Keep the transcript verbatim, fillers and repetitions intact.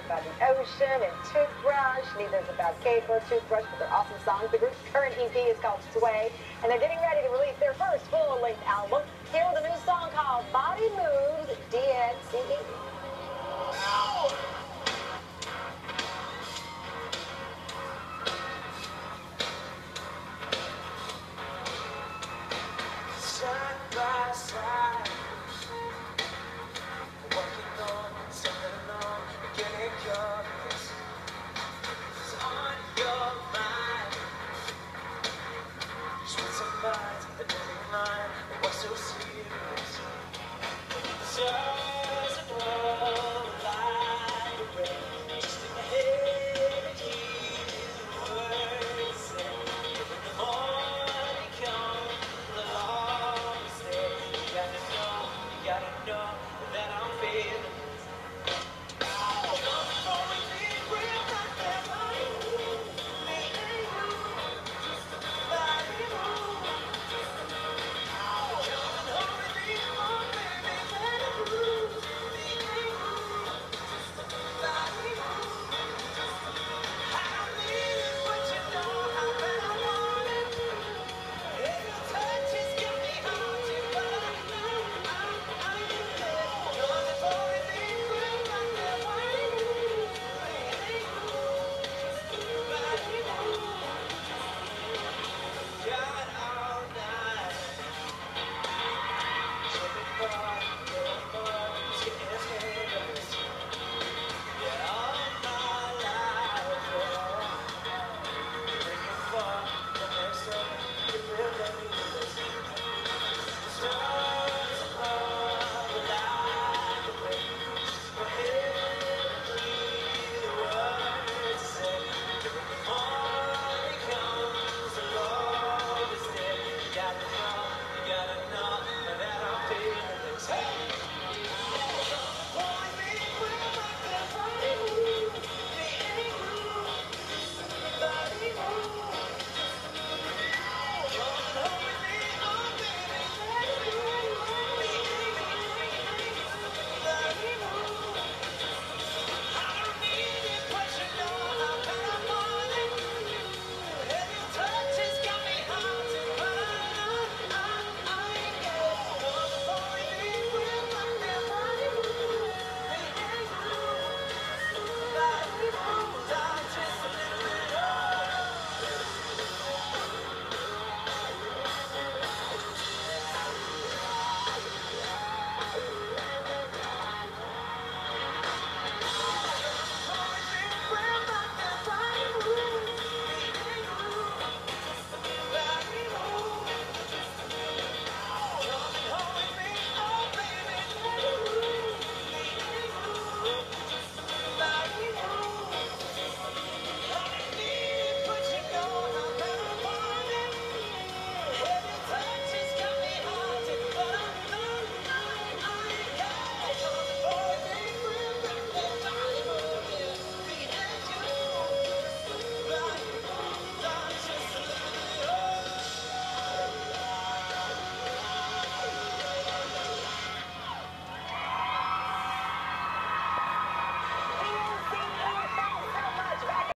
about the ocean and Toothbrush. Neither's about cake or Toothbrush, but they're awesome songs. The group's current E P is called Sway, and they're getting ready to release their first full-length album. Here with a new song called Body Moves D X E E.